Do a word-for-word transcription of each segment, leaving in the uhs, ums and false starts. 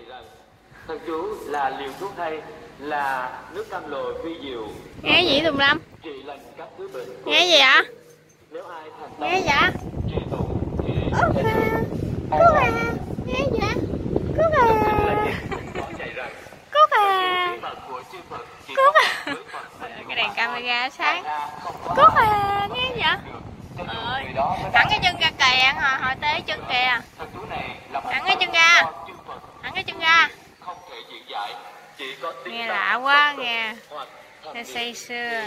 rằng thầy chú là liều thuốc hay, là nước cam lồ vi diệu. Nghe gì Tùng Lâm? Trị lành các thứ bệnh. Nghe gì ạ? Nếu ai thành tâm Nghe vậy? trì tụng thì Cúc à, Cúc à, nghe vậy? Cúc à, Cúc à, Cúc à. Cái đèn camera sáng. Cúc à, nghe vậy? Ơi, thẳng cái chân ra kìa, hồi, hồi tế chân kìa. Thẳng cái chân ra, thẳng cái chân ra. Nghe lạ quá nghe. Nghe say sưa.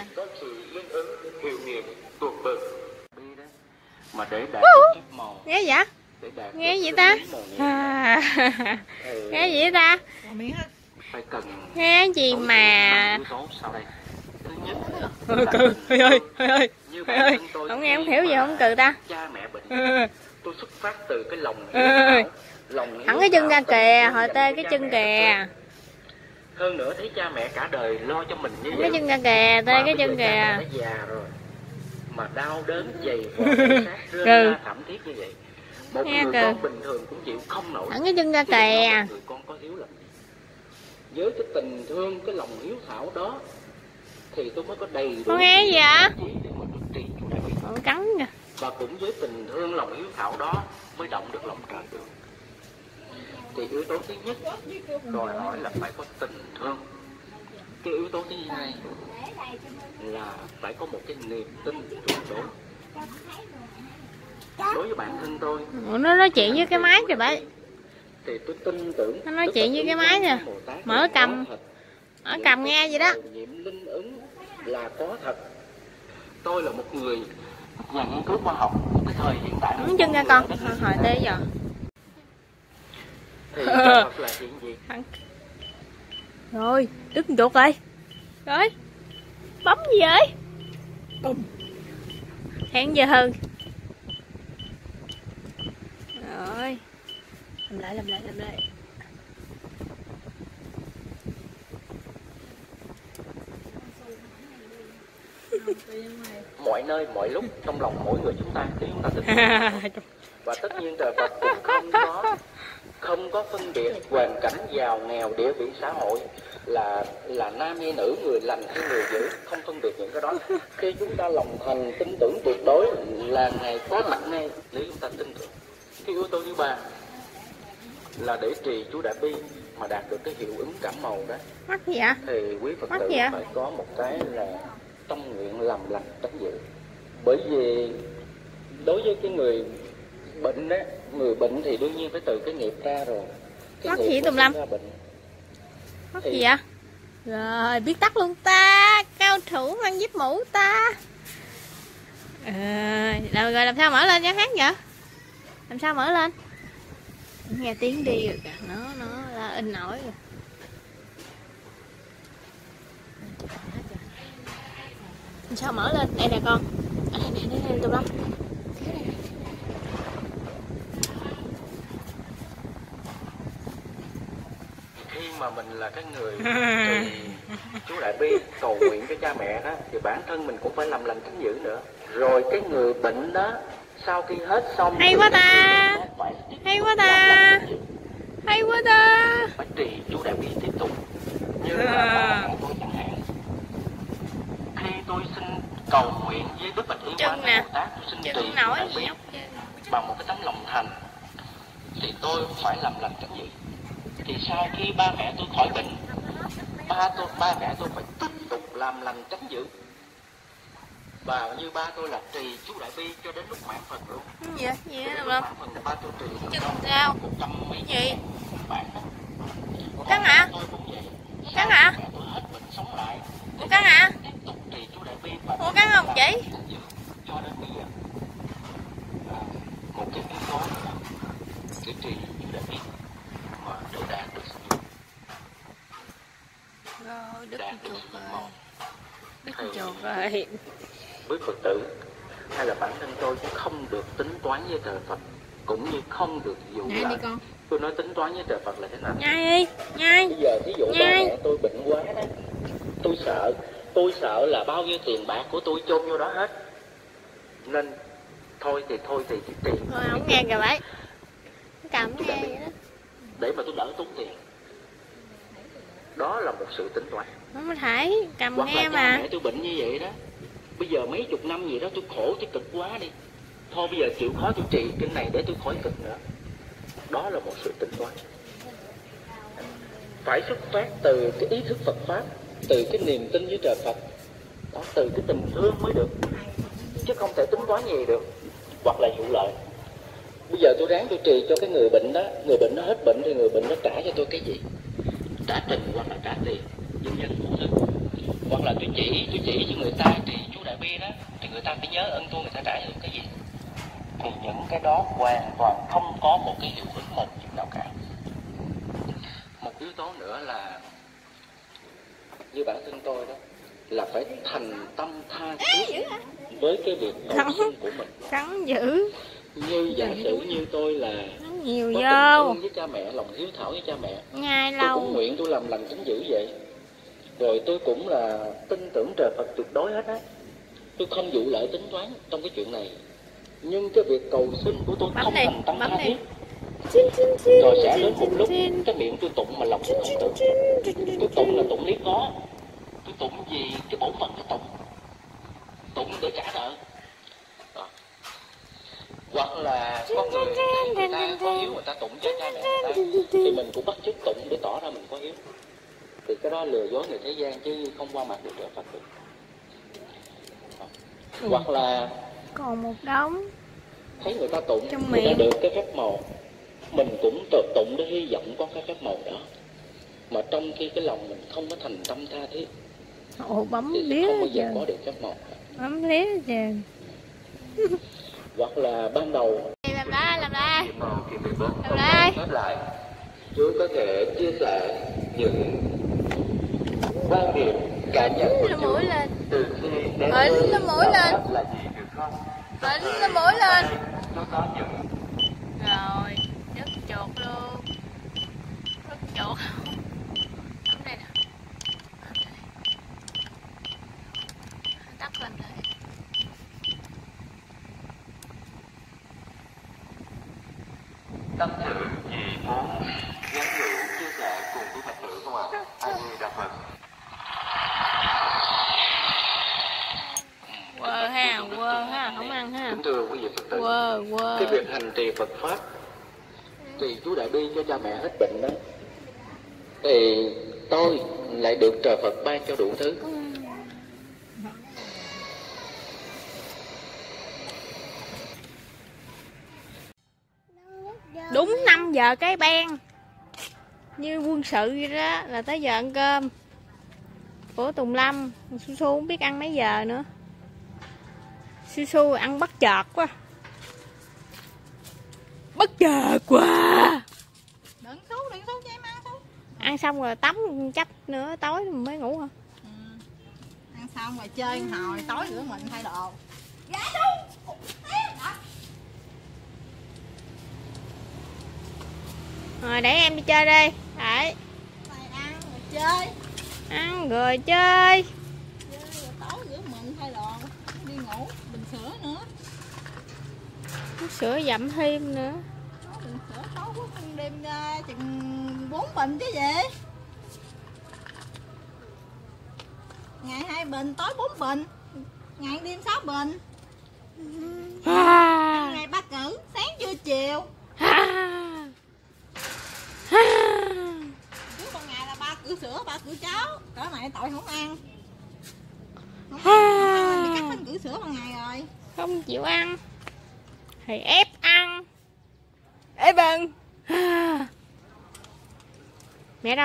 Mà để đạt chất màu. Nghe vậy? Nghe gì ta? À, nghe gì ta? Phải cần Nghe gì mà thứ nhất ơi cừ ơi ơi ơi ơi không nghe không hiểu gì không cừ ta. Cha mẹ bệnh tôi xuất phát từ cái lòng lòng thẳng cái chân ra kìa, hồi tê cái chân kìa. Hơn nữa thấy cha mẹ cả đời lo cho mình như vậy, cái chân ra kìa, tê cái chân kìa. Già rồi mà đau đớn dày vò xác rơi ra thảm thiết như vậy. Một nghe người kìa. con bình thường cũng chịu không nổi. Thẳng cái chân ra kìa. Người con có hiếu làm gì? Với cái tình thương, cái lòng hiếu thảo đó thì tôi mới có đầy đủ. Con nghe gì ạ? Để mà được trị chú đại bi. Con cắn kìa. Và cũng với tình thương, lòng hiếu thảo đó mới động được lòng trời được. Thì yếu tố thứ nhất đòi hỏi là phải có tình thương. Cái yếu tố thứ hai là phải có một cái niềm tin tuyệt đối. Đối với bản thân tôi, Ủa, nó nói chuyện với cái máy kìa bạn. thì tôi tin tưởng Nó nói chuyện với cái máy nè. Mở cầm, mở cầm nghe gì đó. Nhiệm linh ứng là có thật. Tôi là một người nhà nghiên cứu khoa học cái thời hiện tại. Đứng chân ra con, hồi tê giờ. Thì thật là chuyện gì? Rồi, đứt chuột rồi. Rồi, bấm gì vậy? Bấm. Hẹn giờ hơn. Rồi, làm lại, làm lại, làm lại. Mọi nơi, mọi lúc, trong lòng mỗi người chúng ta thì chúng ta tin. Và tất nhiên trời Phật cũng không có không có phân biệt hoàn cảnh giàu nghèo, địa vị xã hội, là là nam hay nữ, người lành hay người dữ, không phân biệt những cái đó. Khi chúng ta lòng thành tin tưởng tuyệt đối là Ngài có mặt ngay nếu chúng ta tin tưởng. Cái yếu tố thứ ba là để trì chú đại bi mà đạt được cái hiệu ứng cảm màu đó. Mắc gì ạ? Thì quý Phật Mắc tử gì ạ? phải có một cái là tâm nguyện làm lành tránh dữ. Bởi vì đối với cái người bệnh đó, người bệnh thì đương nhiên phải từ cái nghiệp ra rồi. Cái Mắc nghiệp gì Tùng Lâm? Mắc thì... gì ạ? Rồi, biết tắt luôn ta. Cao thủ mang giáp mũ ta. À, rồi, rồi làm sao mở lên cho hát vậy? Làm sao mở lên? Nghe tiếng đi rồi kìa, nó nó là in nổi rồi. Làm sao mở lên? Đây nè con. À, đây nè, đây nè Tùng Lâm. Khi mà mình là cái người thì chú đại bi cầu nguyện cho cha mẹ đó, thì bản thân mình cũng phải làm lành tránh dữ nữa. Rồi cái người bệnh đó sau khi hết xong hay quá ta, hay quá ta, hay quá ta. Phải trì chú đại bi tiếp tục. Như là tôi chẳng hạn, khi tôi xin cầu nguyện với Đức Bạch Yến Quang Bồ Tát, tôi xin trì chú đại bi bằng một cái tấm lòng thành, thì tôi phải làm lành tránh dữ. Thì sau khi ba mẹ tôi khỏi bệnh, ba tôi ba mẹ tôi phải tiếp tục làm lành tránh dữ. Và như ba tôi là trì chú đại bi cho đến lúc mãn phần luôn. Gì vậy? Gì vậy Tùng Lâm? Mãn phần ba tôi trì chừng sao? một trăm mấy gì? Bạn đó. Cắn hả? Tôi cũng vậy. Cắn hả? Mẹ tôi hết bệnh sống lại. Ủa cắn hả? Tiếp tục trì chú đại bi. Ủa cắn không chị? Cho đến bây giờ. À, một cái yếu tố là cái trì chú đại bi mà để đạt được sự rồi đứt chuột rồi, đứt chuột rồi. với Phật tử hay là bản thân tôi cũng không được tính toán với trời Phật, cũng như không được dụ lại. Tôi nói tính toán với trời Phật là thế nào? Nhai đi, nhai. Bây giờ ví dụ ba mẹ tôi bệnh quá đó, tôi sợ, tôi sợ là bao nhiêu tiền bạc của tôi chôn vô đó hết. Nên thôi thì thôi thì chỉ tiền. Rồi không nghe kìa bác. Cầm nghe vậy đó. Để mà tôi đỡ tốn tiền. Đó là một sự tính toán. Không thể cầm Hoặc nghe là mà. mẹ tôi bệnh như vậy đó, bây giờ mấy chục năm gì đó tôi khổ tôi cực quá đi, thôi bây giờ chịu khó tôi trì kinh này để tôi khỏi cực nữa. Đó là một sự tính toán. Phải xuất phát từ cái ý thức Phật Pháp, từ cái niềm tin với trời Phật đó, từ cái tình thương mới được, chứ không thể tính toán gì được. Hoặc là vụ lợi. Bây giờ tôi ráng tôi trì cho cái người bệnh đó, người bệnh nó hết bệnh thì người bệnh nó trả cho tôi cái gì? Trả tình hoặc là trả tiền, nhân dân phụ thứ. Hoặc là tôi chỉ tôi chỉ cho người ta trì chú Đại Bi đó, thì người ta phải nhớ ơn tôi, người ta trả cho tôi cái gì? Thì những cái đó hoàn toàn không có một cái hiệu ứng một chút nào cả. Một yếu tố nữa là như bản thân tôi đó, là phải thành tâm tha thiết với cái việc cầu sinh của mình. Cắn dữ. Như giả sử như tôi là nhiều có vô tình thương với cha mẹ, lòng hiếu thảo với cha mẹ, ngay tôi lâu cũng nguyện tôi làm lành chính dữ vậy. Rồi tôi cũng là tin tưởng trời Phật tuyệt đối hết á. Tôi không vụ lợi tính toán trong cái chuyện này. Nhưng cái việc cầu xin của tôi bấm không đi, thành tâm bấm tha đi. thiết. Chín, chín, chín, Rồi sẽ chín, đến một chín, lúc chín. cái miệng tôi tụng mà lòng tôi không tưởng. Tôi tụng là tụng lý có. Tôi tụng gì cái bổn phận cái tụng. Tụng để trả nợ. Đó. Hoặc là con người thấy người ta có hiếu, người ta tụng cho cha mẹ người ta, thì mình cũng bắt chước tụng để tỏ ra mình có hiếu. Thì cái đó lừa dối người thế gian chứ không qua mặt được trời Phật được. Đó. Hoặc là Còn một đống thấy người ta tụng, trong người ta miệng. được cái phép màu, mình cũng tự tụng để hy vọng có cái phép màu đó, mà trong khi cái lòng mình không có thành tâm tha thiết Ồ, bấm thì đĩa không bao giờ giờ. có được phép màu. Bấm đĩa giờ. Hoặc là ban đầu Làm đây, làm đây. làm đây. Khép lại, Chúa có thể chia sẻ những quan điểm cá nhân của Nó Chúa mũi lên. từ khi đến Ấn nó mũi lên. là gì được không? Ấn nó mũi lên. Chúa có những Rồi, đứt chuột luôn. Đứt chuột. Bấm đây nè. Tắt lên rồi. tâm sự gì muốn nhắn nhủ chia sẻ cùng với Phật tử không ạ? Ai đi đọc Phật? Quơ ha, quơ ha, không ăn ha. Kính thưa quý vị Phật tử, Quơ, quơ. cái việc hành trì Phật Pháp thì chú Đại Bi cho cha mẹ hết bệnh đó, thì tôi lại được trời Phật ban cho đủ thứ. Đúng năm giờ cái ben như quân sự vậy đó là tới giờ ăn cơm của Tùng Lâm. Su Su không biết ăn mấy giờ nữa. Su Su ăn bất chợt quá, bất chợt quá. Đừng xuống, đừng xuống cho em ăn xuống. Ăn xong rồi tắm chắc nữa tối mới ngủ hả? Ừ. Ăn xong rồi chơi hồi tối rửa mình thay đồ. Dạ đúng. Rồi để em đi chơi đi. Đấy. Rồi ăn rồi chơi. Ăn rồi chơi. Chơi rồi tối rửa mình thay đồ, đi ngủ, bình sữa nữa. Sữa dặm thêm nữa. Bình sữa tối quá con đêm uh, chừng bốn bình chứ gì. Ngày hai bình, tối bốn bình. Ngày đêm sáu bình. À. Ngày ba cử, sáng trưa chiều. À. Trước ban ngày là ba cử sữa, ba cử cháo. Cỡ này tội không ăn. Không À. ăn, bị cắt bánh cử sữa ban ngày rồi. Không chịu ăn thì ép ăn. Ê bần. À. Mẹ đâu?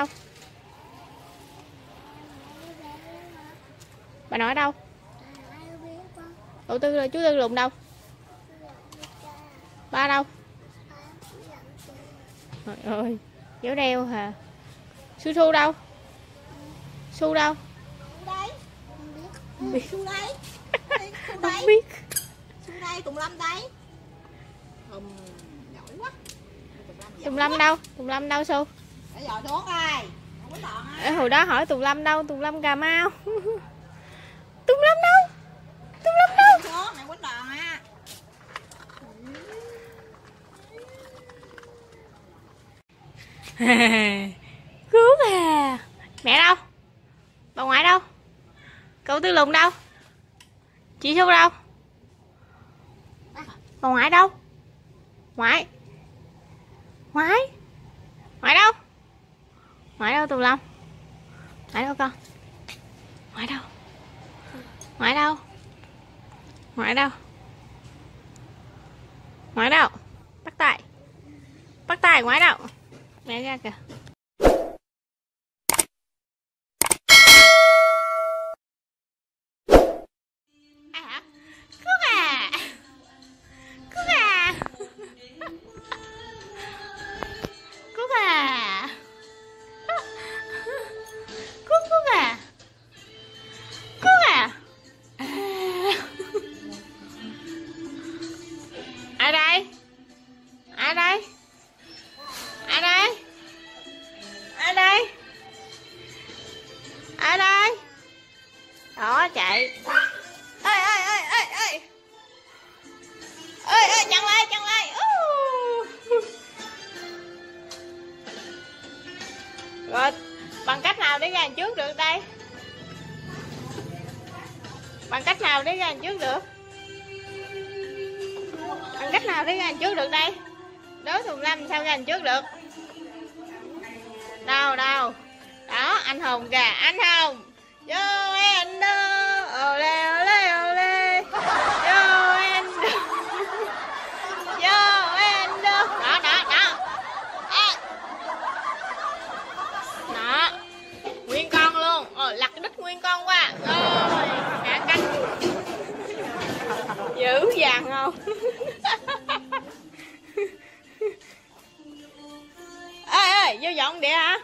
Bà nội ở đâu? Cậu Tư là chú Tư Lùn đâu? Ba đâu? Trời ơi, dấu đeo hả? Su Su đâu? Su đâu? Đây. Không biết. Su đây. Su Không đây. biết. Su đây, Tùng Lâm đây. Ừm, giỏi quá. Tùng Lâm đâu? Tùng Lâm đâu Su? Để dò xuống đây. Không có Ở hồi đó hỏi Tùng Lâm đâu? Tùng Lâm Cà Mau. Tùng Lâm đâu? Tùng Lâm đâu? xuống, mẹ quýnh đòn á. Cứu à. Mẹ đâu? Bà ngoại đâu? Cậu Tư Lùng đâu? Chị Xu đâu? Bà ngoại đâu? Ngoại. Ngoại. Ngoại đâu? Ngoại đâu Tùng Long? Ngoại đâu con? Ngoại đâu? Ngoại đâu? Ngoại đâu? Ngoại đâu? Bắt tay. Bắt tay ngoại đâu? Mẹ ra kìa. Ai hả? Cút à. Cút à. Cút à. Cút cút à. Cút à. Ai đây? Ai đây? Ai đây? Ai đây? Ai đây? Đó chạy. Ơi ơi ơi ơi ơi. Ơi ơi chặn lại chặn lại. Rồi bằng cách nào để ra trước được đây? Bằng cách nào để ra trước được? Bằng cách nào để ra trước được đây? Đố Tùng Lâm sao ra trước được? Đâu đâu? Đó anh Hùng kìa, anh Hùng. Vô em đơ. Olê olê olê. Vô em đơ. Vô em đơ. Đó đó đó. À. Đó. Nguyên con luôn. Ờ, lặt đít nguyên con qua. Rồi, hạ cánh. Dữ dằn không? Ê ê, vô dọn địa hả?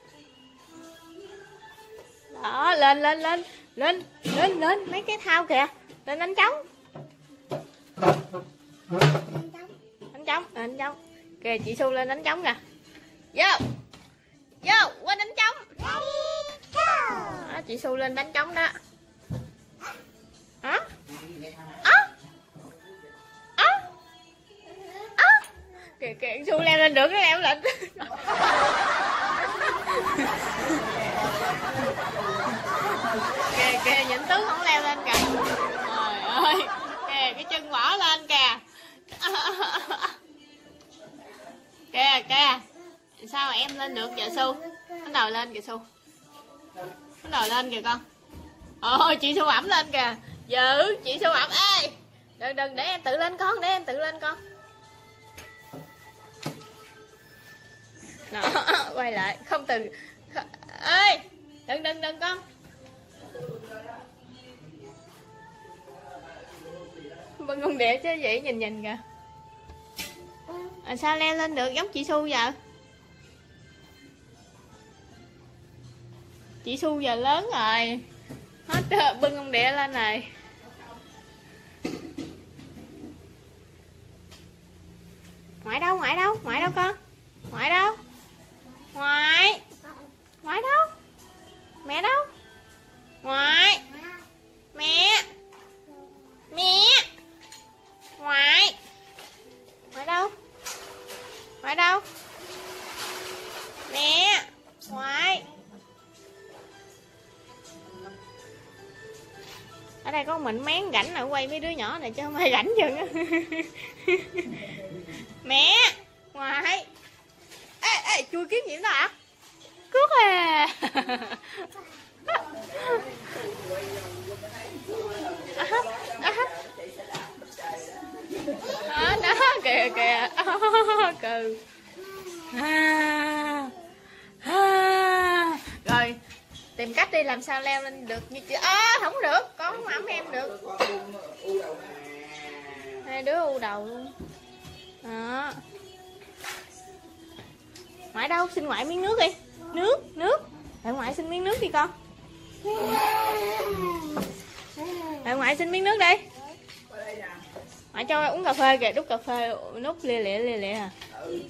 Đó, lên lên lên. Lên, lên lên mấy cái thao kìa. Lên đánh trống. Đánh trống, đánh trống. Kìa chị Xu lên đánh trống kìa. Vô. Vô, qua đánh trống. Đó, chị Xu lên đánh trống đó. Hả? Á? Á? Á? Kìa kìa Xu leo lên được cái leo lên. Kìa kìa Vĩnh Tứ không leo lên kìa. Trời ơi. Kìa cái chân bỏ lên kìa. Kìa kìa. Sao em lên được vậy Xu? Nó đòi lên kìa Xu. Nó đòi lên kìa con. Ồ chị Xu ẩm lên kìa. Dữ chị Xu ẩm. Ê đừng đừng để em tự lên con. Để em tự lên con. Đó quay lại. Không từ. Ê đừng đừng đừng con. Bưng con đĩa chứ vậy nhìn nhìn kìa. À, sao leo lên được giống chị Xu giờ? Chị Xu giờ lớn rồi. Hết bưng con đĩa lên rồi. Ngoại đâu? Ngoại đâu? Ngoại đâu con? Ngoại đâu? Ngoại. Ngoại đâu? Mẹ đâu? Ngoại. Mẹ. Mẹ. Ngoại. Ngoại đâu? Ngoại đâu? Mẹ. Ngoại. Ở đây có mình mén rảnh nào quay mấy đứa nhỏ này chứ không ai rảnh chừng á. Mẹ. Ngoại. Ê ê chui kiếm gì đó hả? Cút à. Đó, đó kìa kìa. Cừ. À, à. Rồi tìm cách đi làm sao leo lên được như chị. À, không được con không ẩm em được. Hai đứa u đầu luôn. Đó. Ngoại đâu? Xin ngoại miếng nước đi. Nước nước. Để ngoại xin miếng nước đi con. Để ngoại xin miếng nước đi. Ngoại cho uống cà phê kìa. Đút cà phê nút lia lịa lia lịa à.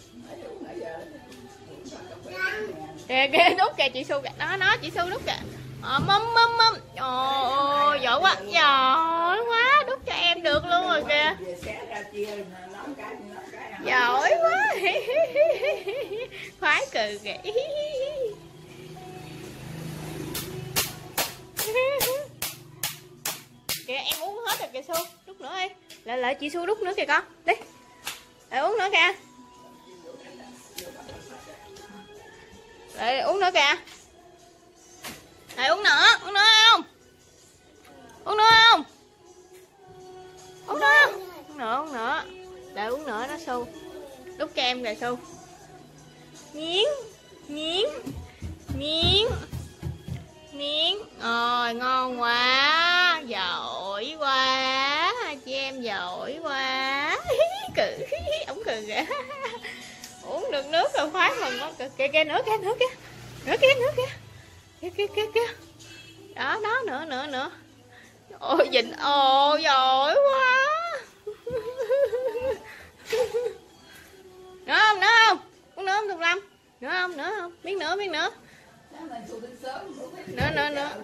Kìa kìa đút kìa chị Xu kìa. Đó nó chị Xu đút kìa. Ờ, mâm mâm mâm. Ồ giỏi quá. Giỏi quá. Đút cho em được luôn rồi kìa. Giỏi quá. Khoái cừ kìa. Kìa em uống hết rồi kìa Su, đút nữa đi. Lại lại chị Su đút nữa kìa con. Đi. Lại uống nữa kìa. Lại uống nữa kìa. Lại uống nữa, uống nữa không? Uống nữa không? Uống nữa. Uống nữa, uống nữa. Lại uống nữa đó Su. Đút cho em kìa Su. Nghiến, nghiến, nghiến. Miếng, rồi ngon quá, giỏi quá, chị em giỏi quá. Cự, ổng cười kìa. Uống được nước rồi khoái mừng quá. Kìa kìa nữa kìa, nữa kìa. Nữa kìa, nữa kìa. Kìa kìa kìa kìa. Đó, đó, nữa, nữa, nữa. Ôi dịnh, ồ, giỏi quá. Nữa không, nữa không? Uống nữa không Thục Lâm? Nữa không, nữa không? Miếng nữa, miếng nữa. Nữa nữa nữa.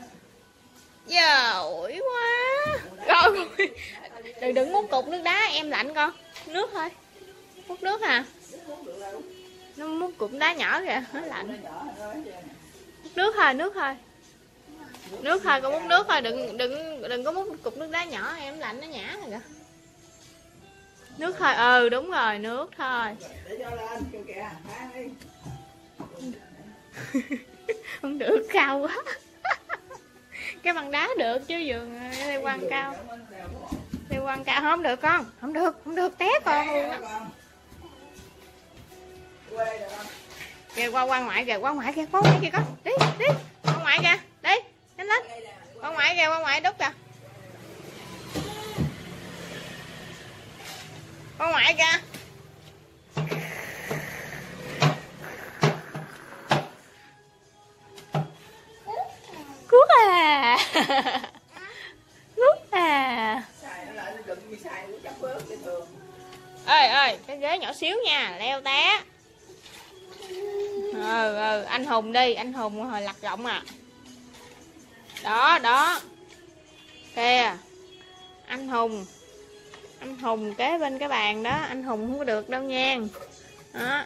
Giỏi quá. Rồi. Đừng đừng muốn cục nước đá em lạnh con. Nước thôi. Múc nước hả? Nó múc cục đá nhỏ kìa, nó lạnh. Múc nước thôi, nước thôi. Nước thôi, con múc nước thôi, đừng đừng đừng có múc cục nước đá nhỏ em lạnh nó nhả rồi kìa. Nước thôi, ừ đúng rồi, nước thôi. Không được, cao quá. Cái bằng đá được chứ giường leo quăng cao. Leo quăng cao không được con, không được, không được té con luôn á. Kìa qua qua ngoại kìa, qua ngoại kìa, qua ngoại kìa con. Đi, đi. Qua ngoại kìa, đi. Nhanh lên. Qua ngoại kìa, qua ngoại đút kìa. Qua ngoại kìa. Cuốc à. Cuốc à. Ơi ơi, cái ghế nhỏ xíu nha, leo té. Ừ ừ, anh Hùng đi, anh Hùng hồi lặt rộng à. Đó, đó. Kìa. Anh Hùng. Anh Hùng kế bên cái bàn đó, anh Hùng không có được đâu nha. Đó.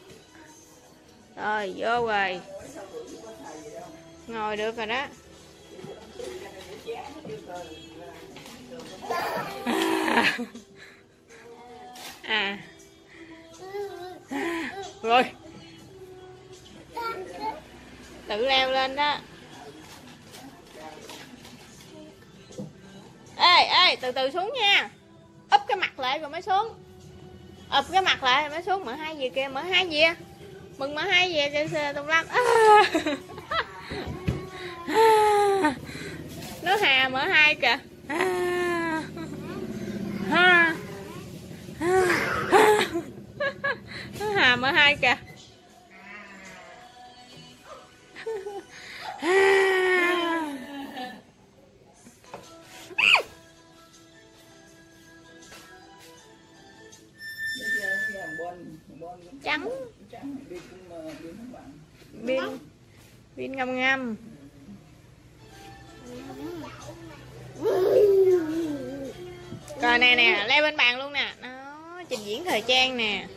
Rồi, vô rồi. Ngồi được rồi đó. À. À. Rồi. Tự leo lên đó. Ê ê, từ từ xuống nha. Úp cái mặt lại rồi mới xuống. Úp cái mặt lại rồi mới xuống. Mở hai gì kia, mở hai gì. Mừng mở hai gì kìa Tùng Lâm. À. À. Nó Hà mở hai kìa. À. À. À. Nó Hà mở hai kìa. À. Trắng pin pin ngâm ngâm. Rồi nè nè, leo bên bàn luôn nè. Nó trình diễn thời trang nè.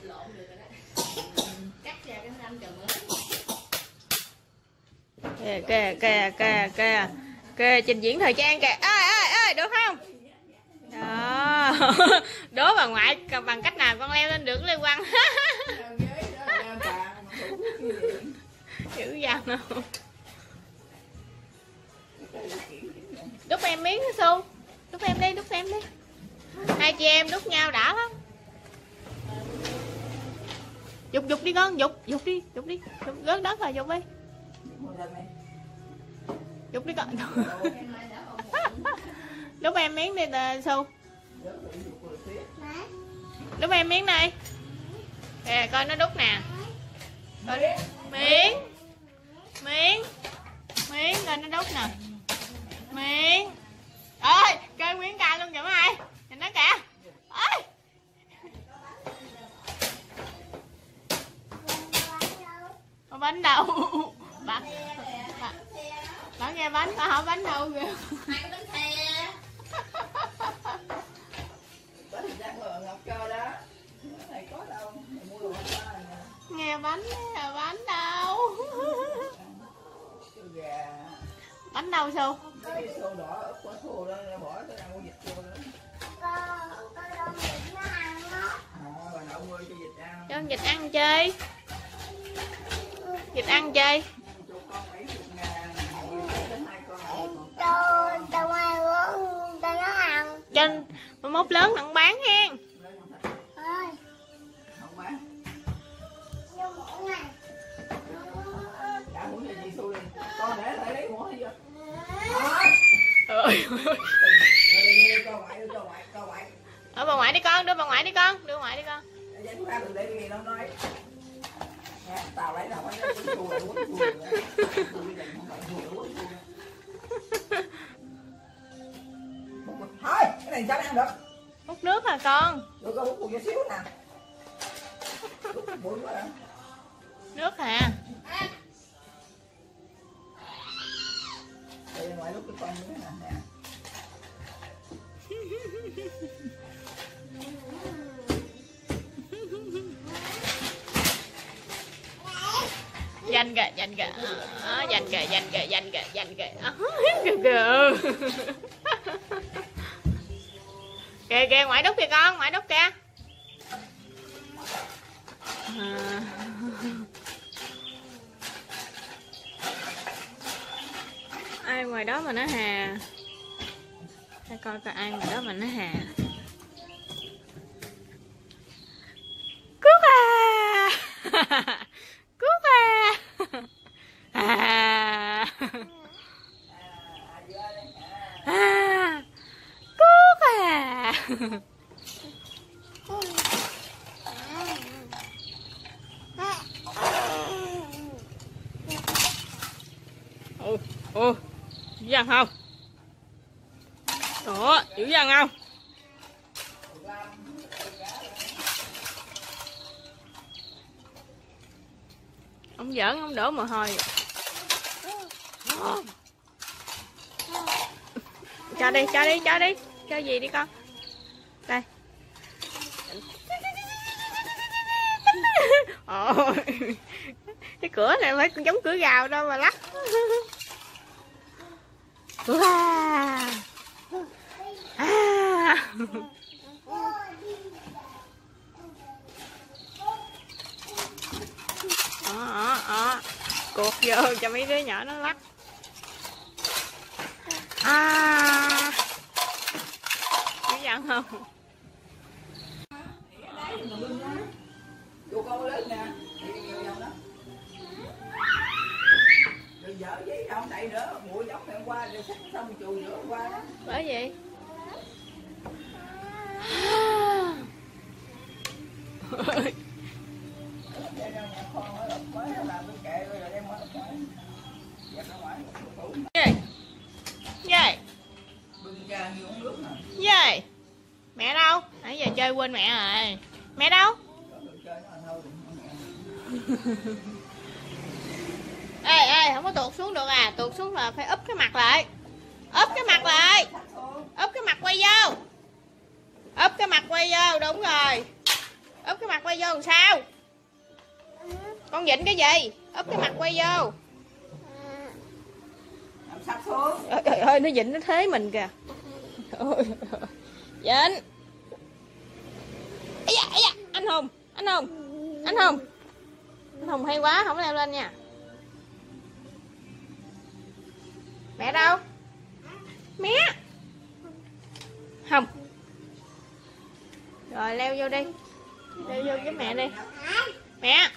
Kìa kìa kìa kìa kìa kìa, trình diễn thời trang kìa. Ơi ơi ơi, được không? Đó. Đố bà ngoại bằng cách nào con leo lên được leo quăng. Dữ dằn không? Đút em miếng Su. Đút em đi, đút em đi. Hai chị em đút nhau đã lắm. Dục dục đi con, dục, dục đi, dục đi. Dục rớt đất rồi, dục đi. Dục đi con. Đút em miếng đi Su. Đút em miếng đây. Kìa coi nó đút nè. Coi miếng. Miếng. Miếng coi nó đút nè. Miếng. Ơi, chơi miếng ca luôn kìa mấy ai. Nhìn nó kìa. Ơi. Bánh đâu? Bà, bà, bà nghe bánh, bà hỏi bánh đâu kìa. Hai cái bánh xe. Bánh rang ngồi Ngọc Cho đó. Này có đâu, mua đồ nghe bánh là bánh đâu? Bánh đâu Su? thua đó, bỏ cái ăn con vịt vô đó. Cho con vịt ăn chơi. Vịt ăn chơi. Cho mốt lớn thằng bán hen. Con để lại lấy mua chưa? Ơi. Cho ngoại, cho ngoại, cho ngoại. Ở bà ngoại đi con, đưa bà ngoại đi con, đưa ngoại đi con. Chúng ta đừng để cái gì đâu nói. Tao lấy nào phải cái chua này quấn chua. Thôi, cái này sao ăn được? Hút nước hả con? Được có hút một chút xíu nè. Bụi quá. Nước hả? Đây ngoài lúc cái con nữa nè. Dành kìa, dành kìa. À, dành kìa, dành kìa, dành kìa, dành kìa. À, kìa kìa. Kìa kìa, ngoại đút kìa con, ngoại đút kìa. À. Ai ngoài đó mà nó hà. Để coi coi ai ngoài đó mà nó hà. Cút à. Cút à. À. À. Cút à. Ồ, ồ, dữ dằn không? Đó, dữ dằn không? Ông giỡn, ông đổ mồ hôi. Cho đi, cho đi, cho đi. Cho gì đi con. Đây. Ồ. Cái cửa này phải giống cửa gào đâu mà lắc. Wow. À. Đó, đó, đó. Cột vô cho mấy đứa nhỏ nó lắc. À. Dữ dằn không? Vô con lớn nè. Đừng dở giấy không đậy nữa, bụi dốc hôm qua rồi xách xong chùi nữa hôm qua đó. Bởi vậy. Gì? Gì? Gì? Mẹ đâu? Nãy giờ chơi quên mẹ rồi. Mẹ đâu? Ê ê, không có tuột xuống được à, tuột xuống là phải úp cái mặt lại. Úp cái mặt lại. Úp cái mặt quay vô. Úp cái mặt quay vô, đúng rồi. Úp cái mặt quay vô làm sao? Con vịnh cái gì? Úp cái mặt quay vô. Trời, trời ơi, nó vịnh nó thế mình kìa. Vịnh. Ây da, ây da, anh Hùng, anh Hùng. Anh Hùng. Anh Hùng hay quá, không leo lên nha. Mẹ đâu? Mẹ. Không. Rồi leo vô đi. Leo vô với mẹ đi. Mẹ.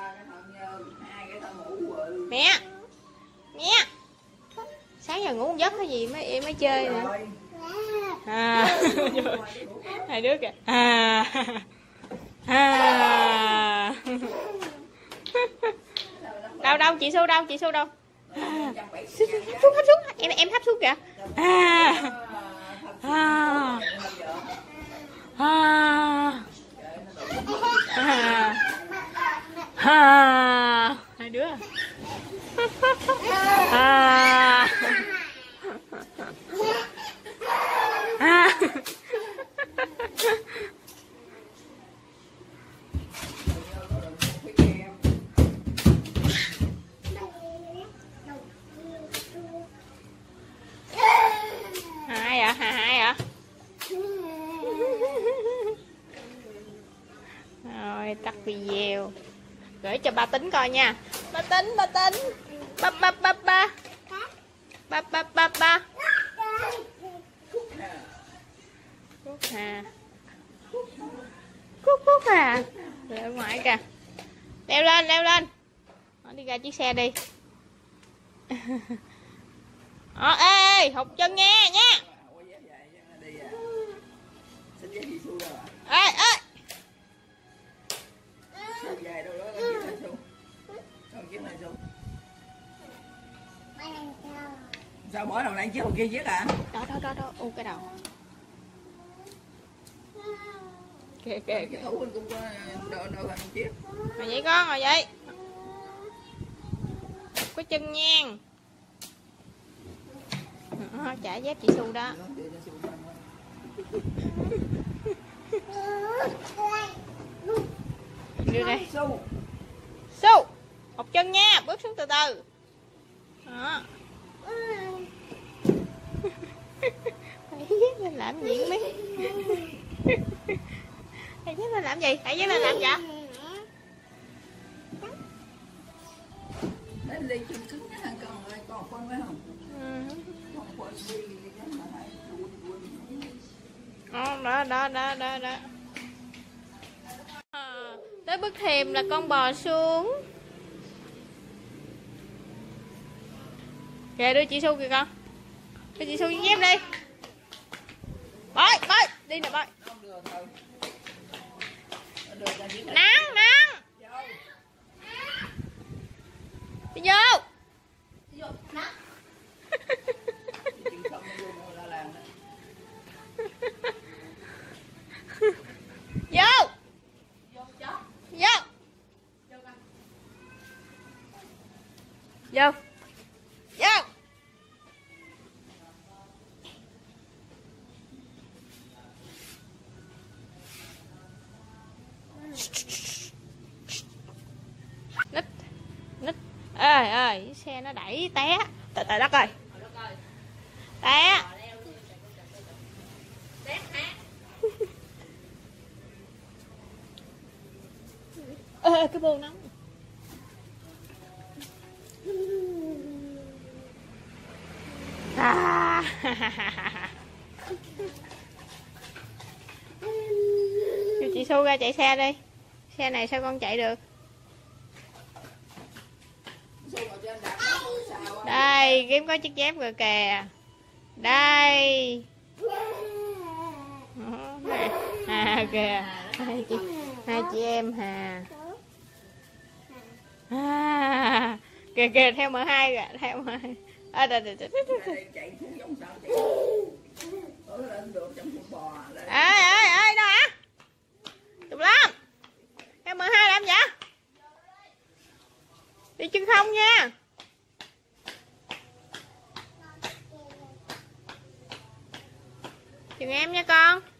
Mẹ. Mẹ. Sáng giờ ngủ một giấc cái gì mới mới chơi nè. À. Hai đứa kìa. À. À. Đâu đâu chị Su đâu, chị Su đâu? À. Xuống, xuống, xuống, em em thấp xuống kìa. À. À. À. À. À. Hai đứa. À. À. Gửi cho ba tính coi nha. Ba tính, ba tính. Ba ba ba ba. Ba ba ba ba. Cúc Hà. Cúc Cúc Hà. Rồi ở ngoài kìa. Leo lên, leo lên. Nó đi ra chiếc xe đi. Ờ, ê, ê, hụt chân nha, nha. Ê, ê. Sao bỏ đầu này chiếc kia chiếc à? Đó, đó, đó, đó, u cái đầu. Kìa, kìa, kìa. Thủ cũng có đồ đồ hình chiếc. Ngồi vậy con, ngồi vậy. Có chân nhan. Đó, trả dép chị Su đó. Đưa đây. Su. Su, một chân nha, bước xuống từ từ. Đó. Hãy dép lên làm gì mấy? Hãy dép lên làm gì? Hãy dép lên làm vậy? Lên đi chân cứng nha, còn lại còn con phải không? Ừ. Còn con đi thì cái mà lại Đó, đó, đó, đó, đó, đó. À, tới bức thềm là con bò xuống. Kìa, đưa chị Su kìa con. Đưa chị Su dép đi. Bơi, bơi, đi nè bơi. Nắng, nắng. Đi vô. Vô. Vô. Vô. Vô. Nít. Nít. Ơi ơi, xe nó đẩy té. Trời trời đất ơi. Té. Ê, cái bô nóng. À. Cho chị Su ra chạy xe đi. Xe này sao con chạy được? Đây, kiếm có chiếc dép rồi kìa. Đây. À kìa. Hai chị, hai chị em hà. À, kìa kìa theo em hai kìa, theo em hai. À, đây, đây, đây, đây, đây. Ê ê ê đâu hả? Tụi Lâm. Theo em hai làm vậy? Đi chân không nha. Chừng em nha con.